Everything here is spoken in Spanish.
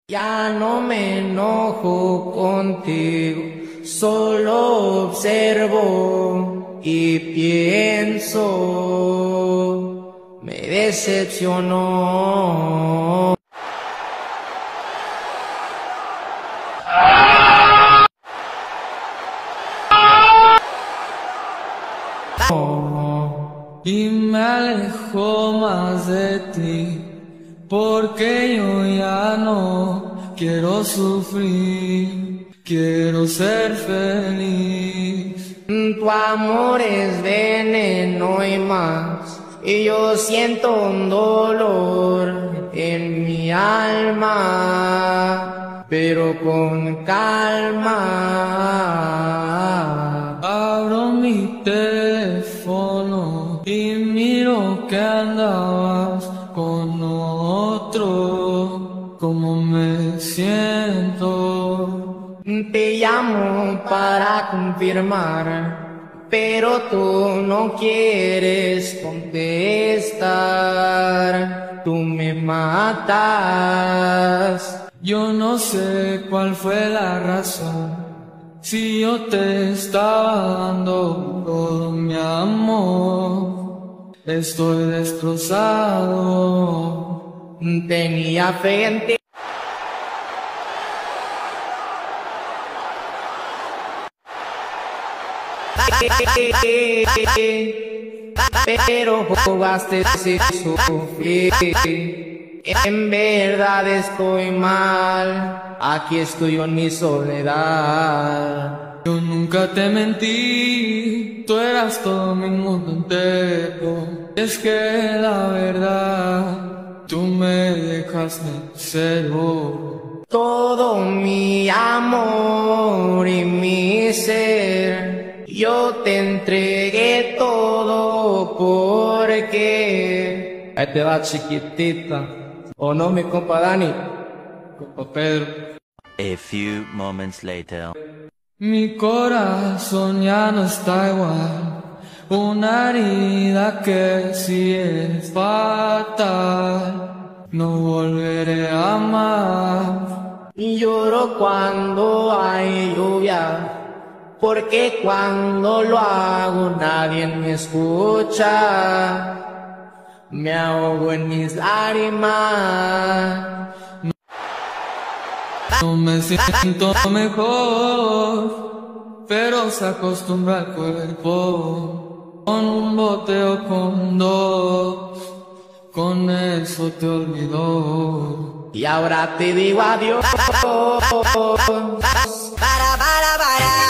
Ya no me enojo contigo, solo observo y pienso, me decepcionó. Y me alejo más de ti, porque yo ya no quiero sufrir, quiero ser feliz. Tu amor es veneno y más, y yo siento un dolor en mi alma, pero con calma. Abro mi teléfono y miro que andabas con otro. ¿Cómo me siento? Te llamo para confirmar, pero tú no quieres contestar. Tú me matas. Yo no sé cuál fue la razón, si yo te estaba dando todo mi amor. Estoy destrozado. Tenía fe en ti. Pero jugaste sin sufrir. En verdad estoy mal, aquí estoy yo en mi soledad. Yo nunca te mentí, tú eras todo mi mundo entero. Es que la verdad, tú me dejaste en cero. Todo mi amor y mi ser, yo te entregué todo porque... Ahí te va, chiquitita. ¿O no, mi compa Dani? Compa Pedro. A few moments later. Mi corazón ya no está igual, una herida que sí es fatal, no volveré a amar. Y lloro cuando hay lluvia, porque cuando lo hago nadie me escucha. Me ahogo en mis lágrimas. No me siento mejor, pero se acostumbra el cuerpo. Con un bote o con dos, con eso te olvidó. Y ahora te digo adiós. Para.